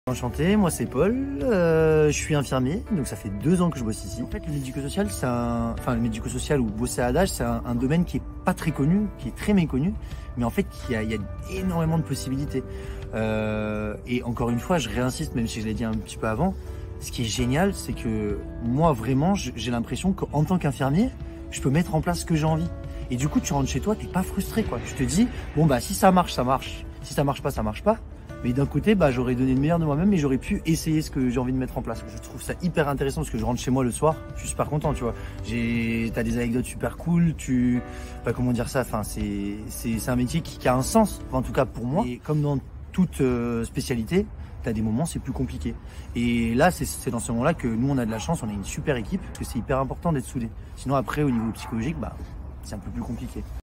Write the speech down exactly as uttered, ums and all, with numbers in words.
Enchanté, moi c'est Paul, euh, je suis infirmier, donc ça fait deux ans que je bosse ici. En fait, le médico-social, c'est un, enfin le médico-social ou bosser à l'âge, c'est un, un domaine qui est pas très connu, qui est très méconnu, mais en fait il y a, il y a énormément de possibilités. Euh, et encore une fois, je réinsiste, même si je l'ai dit un petit peu avant, ce qui est génial, c'est que moi vraiment, j'ai l'impression qu'en tant qu'infirmier, je peux mettre en place ce que j'ai envie. Et du coup, tu rentres chez toi, t'es pas frustré, quoi. Tu te dis, bon bah si ça marche, ça marche. Si ça marche pas, ça marche pas. Mais d'un côté, bah, j'aurais donné le meilleur de moi-même et j'aurais pu essayer ce que j'ai envie de mettre en place. Je trouve ça hyper intéressant parce que je rentre chez moi le soir, je suis super content, tu vois. J'ai, t'as des anecdotes super cool, tu, bah, comment dire ça, enfin, c'est, c'est, c'est un métier qui, qui a un sens, enfin, en tout cas pour moi. Et comme dans toute euh, spécialité, t'as des moments c'est plus compliqué. Et là, c'est dans ce moment-là que nous, on a de la chance, on a une super équipe parce que c'est hyper important d'être soudés. Sinon, après, au niveau psychologique, bah, c'est un peu plus compliqué.